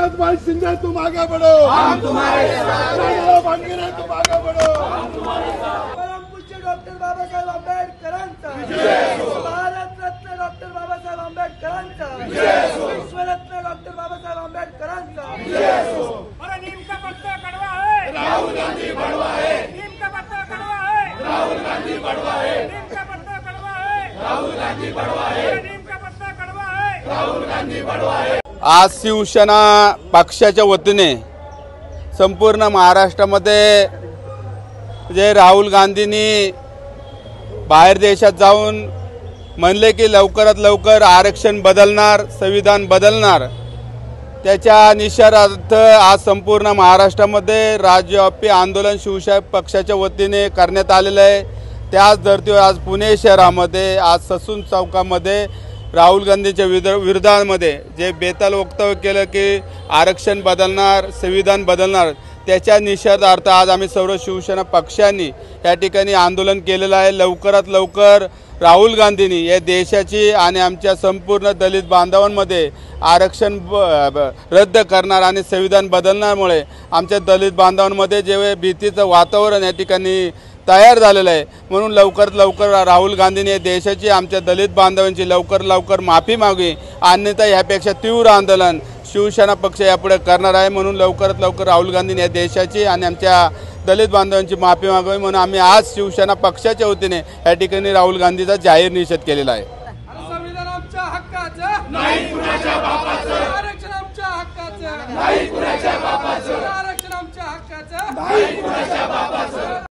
एकनाथ भाई शिंदे तुम आगे बढ़ो, हम तुम्हारे साथ, भांगिरे तुम आगे बढ़ो, हम तुम्हारे साथ। परम पूज्य डॉक्टर बाबासाहेब आंबेडकरांचा भारत रत्न डॉक्टर बाबासाहेब आंबेडकरांचा विश्वरत्न डॉक्टर बाबासाहेब आंबेडकरांचा। अरे नीम का पत्ता कड़वा है, राहुल गांधी बड़वा है, नीम का पत्ता कड़वा है, राहुल गांधी बड़वा है, नीम का पत्ता कड़वा है, राहुल गांधी बड़वा है, अरे नीम का पत्ता कड़वा है, राहुल गांधी बड़वा है। आज शिवसेना पक्षाच्या वतीने संपूर्ण महाराष्ट्रामध्ये जे राहुल गांधींनी बाहेर देशात जाऊन म्हणले की लवकरात लवकर आरक्षण बदलणार, संविधान बदलणार, त्याच्या निषेधार्थ आज संपूर्ण महाराष्ट्रामध्ये राज्यव्यापी आंदोलन शिवसेना पक्षाच्या वतीने करण्यात आलेलं आहे। त्याच धर्तीवर आज पुणे शहरामध्ये आज ससून चौकामध्ये राहुल गांधीच्या विरोधामध्ये जे बेताल वक्तव्य केलं की आरक्षण बदलणार, संविधान बदलणार, त्याच्या निषेधार्थ आज आम्ही सर्व शिवसेना पक्षांनी या ठिकाणी आंदोलन केलेलं आहे। लवकरात लवकर राहुल गांधींनी या देशाची आणि आमच्या संपूर्ण दलित बांधवांमध्ये आरक्षण रद्द करणार आणि संविधान बदलण्यामुळे आमच्या दलित बांधवांमध्ये जे भीतीचं वातावरण या ठिकाणी तयार झालेलं आहे। म्हणून लवकरात लवकर राहुल गांधींनी देशाची आमच्या दलित बांधवांची लवकर माफी मागावी, अन्यथा यापेक्षा तीव्र आंदोलन शिवसेना पक्ष यापुढे करणार आहे। म्हणून लवकरात लवकर राहुल गांधींनी या देशाची आणि आमच्या दलित बांधवांची माफी मागावी म्हणून आम्ही आज शिवसेना पक्षाच्या वतीने या ठिकाणी राहुल गांधीचा जाहीर निषेध केलेला आहे। संविधान आमच्या हक्काचं नाही कुणाच्या बापाचं, आरक्षण आमच्या हक्काचं नाही कुणाच्या बापाचं, आरक्षण आमच्या हक्काचं नाही कुणाच्या बापाचं।